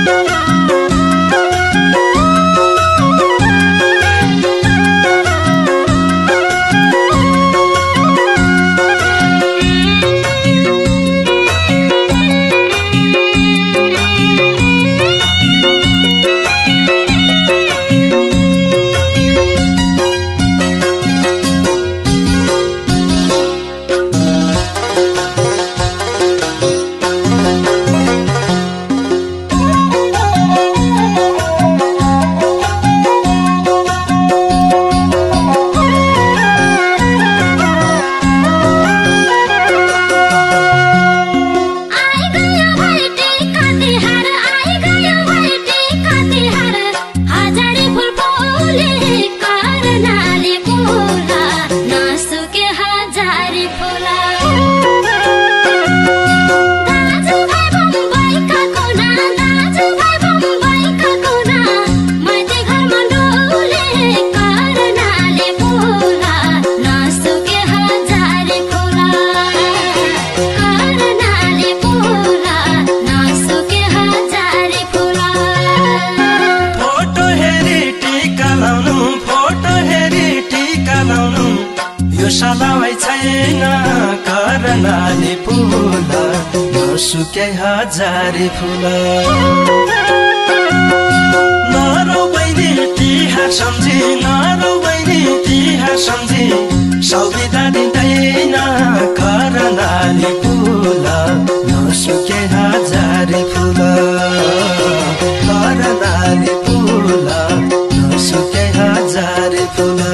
करनाले फुला नसुकै हजारे फुला नरौ बहिनी तिहार सम्झी नरौ बहिनी तिहार सम्झी सौदा दिँदैन करनाले फुला नसुकै हजारे फुला करनाले फुला नसुकै हजारे फुला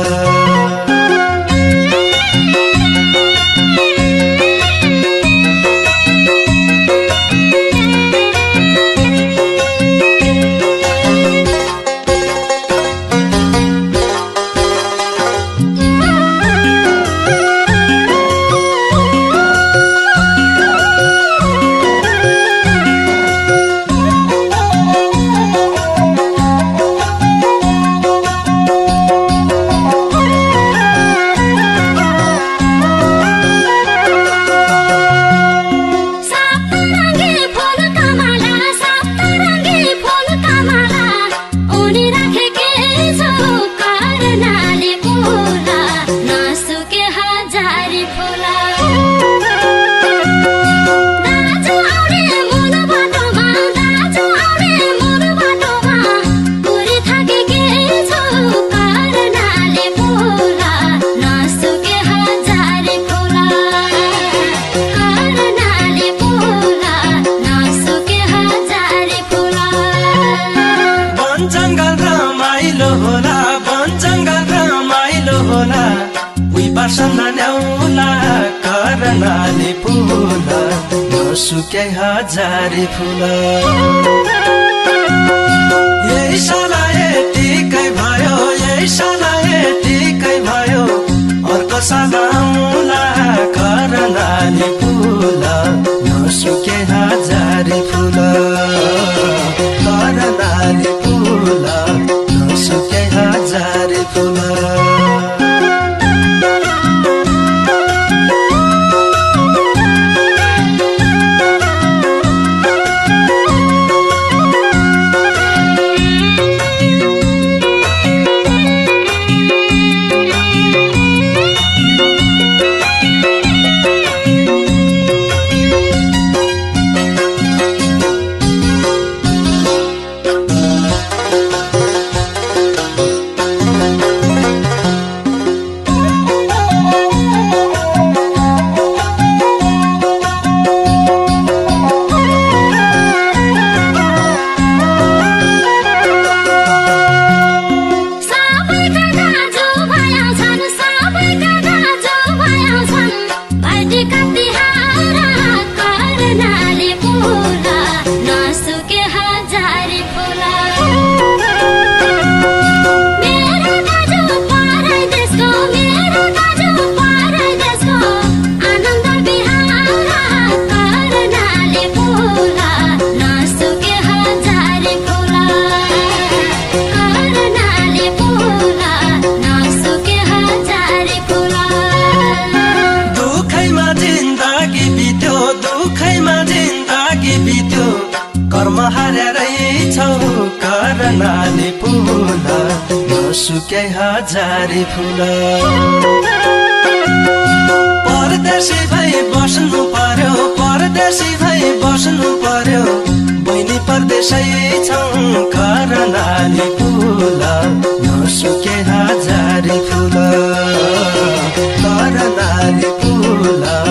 करनाले फुला नसुकै हजारे फुला यही साला यतिकै भयो यही साला यतिकै भयो अर्को साला आउला करनाले फुला नसुकै हजारे फुला करनाले फुला नसुकै हजारे फुला छौ करनाले फुल नसुके हजारे फुल परदेशी भई बस्नु पर्यो परदेशी भई बस्नु पर्यो बहिनी परदेशै छौ करनाले फुल नसुके हजारे फुल करनाले फुल